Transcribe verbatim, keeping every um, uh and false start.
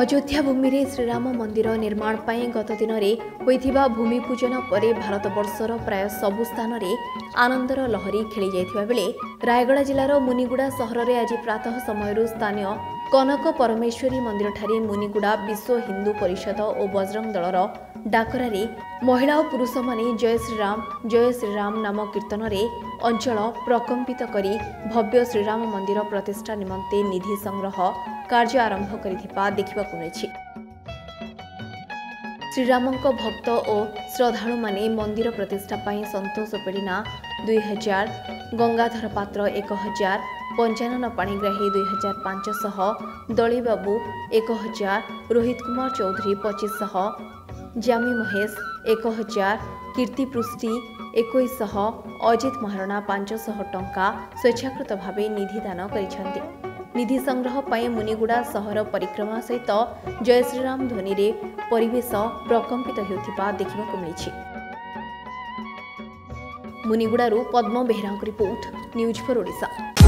अयोध्या भूमि रे श्रीराम मंदिर निर्माण पाई गत दिन में होइथिबा भूमि पूजन पर भारतवर्षर प्राय सबु स्थान रे आनंदर लहरी खेली जाइथिबा बेले रायगड़ा जिलार मुनिगुड़ा सहर में आज प्रातः समय स्थानीय कनक परमेश्वरी मंदिर ठारे मुनिगुड़ा विश्व हिंदू परिषद और बजरंग दलर डाकरारे महिला और पुरुष माने जय श्रीराम जय श्रीराम नाम कीर्तन रे अंचल प्रकंपित करी भव्य श्रीराम मंदिर प्रतिष्ठा निमंते निधि संग्रह कार्य आरंभ करिथिबा देखिबाकु मिलिछि। श्रीरामंक भक्त और श्रद्धालु माने मंदिर प्रतिष्ठा पाई संतोष पेड़ीना दुई हजार, गंगाधर पात्र एक हजार, पंचानन पाणिग्राही दुई हजार पांच शह, दली बाबू एक हजार, रोहित कुमार चौधरी पच्चीस शह, जामी महेश एक हजार, कीर्ति पृष्टि इक्कीस शह, अजित महारणा पांच शह टंका स्वेच्छाकृत भावे निधि दान करिसेंति। निधि संग्रह पाई मुनिगुड़ा सहर परिक्रमा सहित जय श्रीराम ध्वनि रे परिवेश प्रकंपित हेउथिबा देखिबाकु मिलिछि। मुनिगुड़ारू पद्म बेहरांक रिपोर्ट न्यूज फॉर ओडिशा।